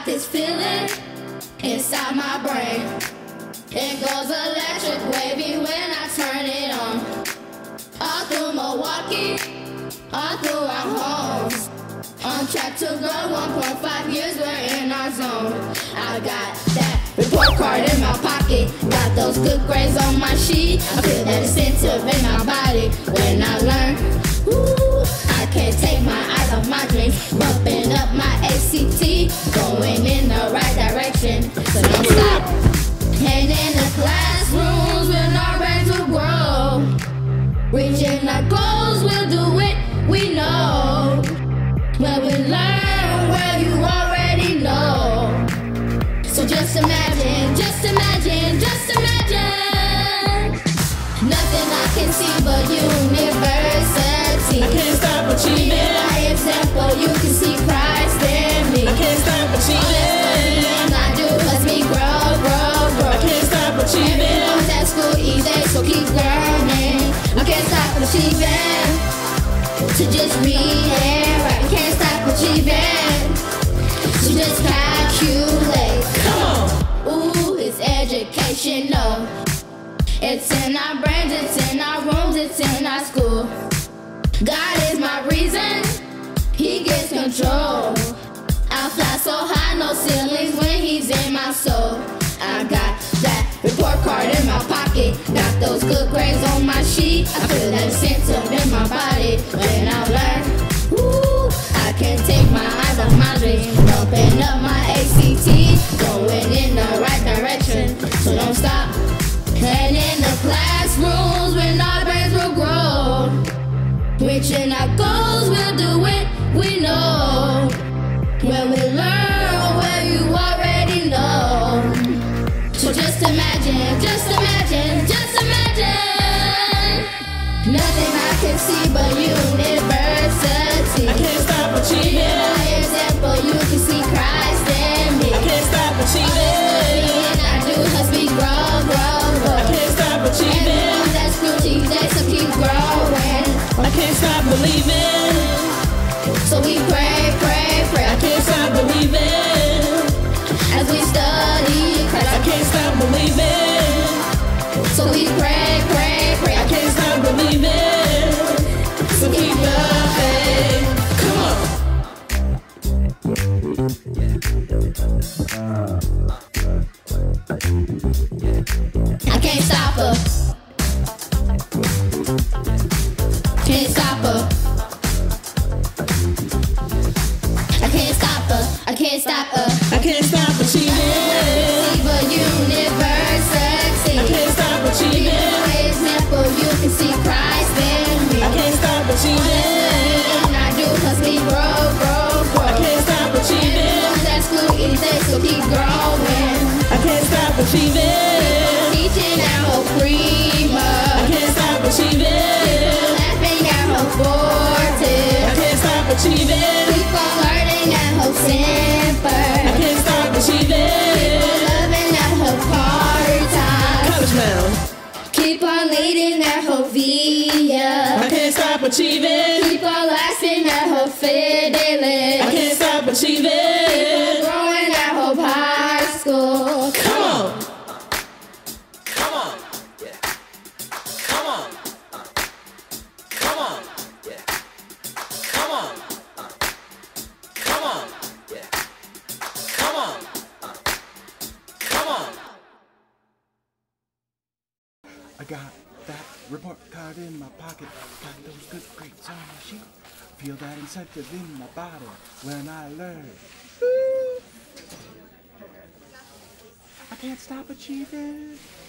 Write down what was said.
this feeling inside my brain. It goes electric wavy when I turn it on. All through Milwaukee, all through our homes. On track to grow 1.5 years, we're in our zone. I got that report card in my pocket, got those good grades on my sheet. I feel that incentive in my body when I learn. Ooh, I can't take my eyes off my dreams. Bumping up my ACT, going in the right direction, so don't stop. And in the classrooms when our brains will grow, reaching our goals, we'll do it, we know. When we learn where you already know. So just imagine, just imagine, just imagine. Nothing I can see but university. I can't stop achieving. By example, you can see Christ in me. I can't stop achieving. All I do is me grow, grow, grow. I can't stop achieving. Everyone's at school easy, so keep learning. I can't stop achieving. To just read and write, can't stop achieving. So just calculate. Come on. Ooh, it's educational. It's in our brains, it's in our rooms, it's in our school. God is my reason, He gets control. I fly so high, no ceilings when He's in my soul. I got that report card in my pocket, got those good grades on my sheet. I feel that incentive in my body when I learn. Ooh, I can't take my eyes off my dreams. Bumping up my ACT, going in the right direction, so don't stop. And in the classrooms when our brains will grow, reaching our goals, we'll do it, we know. When we learn where you already know. So just imagine, just imagine, just imagine. Nothing I can see but university. I can't stop achieving. By example, you can see Christ in me. I can't stop achieving. And I do has me grow, grow, grow. I can't stop achieving. Everyone that's school Tuesday, so keep growing. I can't stop believing. So we pray, pray, pray. I can't stop believing. As we study Christ, I can't stop believing. so we pray, pray, pray. I can't stop believing. So keep the faith. Come on. I can't stop her. Can't stop her. I can't stop her. I can't stop her. I can't stop achieving. But university. I can't stop achieving. For example, you can see Christ in me. I can't stop achieving. And I do cause we grow, grow, grow. I can't stop achieving. That school easy, so keep growing. I can't stop achieving. Teaching at her prima. I can't stop achieving. Laughing at her forte. I can't stop achieving. Keep on learning at her temper. I can't stop achieving. Loving at her part-time. College Mound. Keep on leading at her via. I can't stop achieving. Keep on lasting at her fidelity. I can't stop Keep on achieving. growing at her high school. Come on. Come on, yeah. Come on. Come on, yeah. Come on. Come on, yeah. Come on. Come on. I got that report card in my pocket, got those good grades on my sheet. Feel that incentive in my body when I learn. Woo! I can't stop achieving.